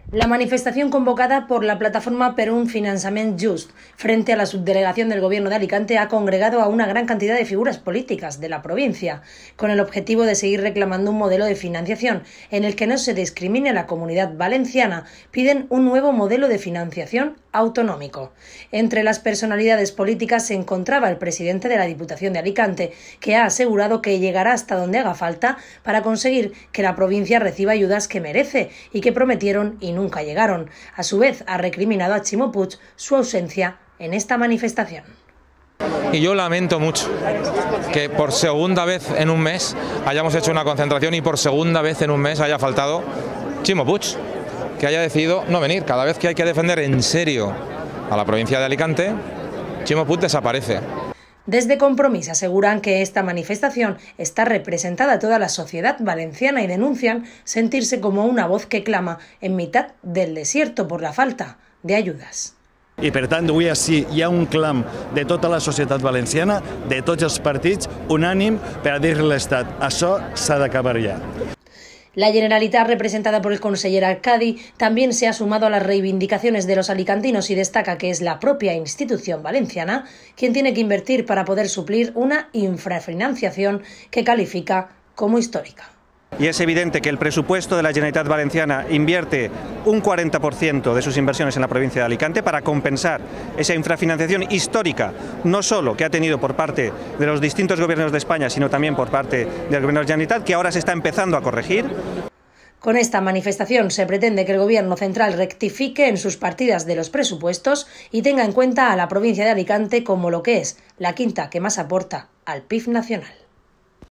La manifestación convocada por la plataforma Per un Finançament Just frente a la subdelegación del Gobierno de Alicante ha congregado a una gran cantidad de figuras políticas de la provincia, con el objetivo de seguir reclamando un modelo de financiación en el que no se discrimine a la Comunidad Valenciana. Piden un nuevo modelo de financiación autonómico. Entre las personalidades políticas se encontraba el presidente de la Diputación de Alicante, que ha asegurado que llegará hasta donde haga falta para conseguir que la provincia reciba ayudas que merece y que prometieron y nunca llegaron. A su vez, ha recriminado a Ximo Puig su ausencia en esta manifestación. Y yo lamento mucho que por segunda vez en un mes hayamos hecho una concentración y por segunda vez en un mes haya faltado Ximo Puig, que haya decidido no venir. Cada vez que hay que defender en serio a la provincia de Alicante, Ximo Puig desaparece. Desde Compromís aseguran que esta manifestación está representada a toda la sociedad valenciana y denuncian sentirse como una voz que clama en mitad del desierto por la falta de ayudas. I per tant, avui així hi ha un clam de tota la societat valenciana, de tots els partits, unànim per a dir-li a l'Estat: això s'ha d'acabar ja. La Generalitat, representada por el conseller Arcadi, también se ha sumado a las reivindicaciones de los alicantinos y destaca que es la propia institución valenciana quien tiene que invertir para poder suplir una infrafinanciación que califica como histórica. Y es evidente que el presupuesto de la Generalitat Valenciana invierte un 40% de sus inversiones en la provincia de Alicante para compensar esa infrafinanciación histórica, no solo que ha tenido por parte de los distintos gobiernos de España, sino también por parte del Gobierno de la Generalitat, que ahora se está empezando a corregir. Con esta manifestación se pretende que el Gobierno central rectifique en sus partidas de los presupuestos y tenga en cuenta a la provincia de Alicante como lo que es la quinta que más aporta al PIB nacional.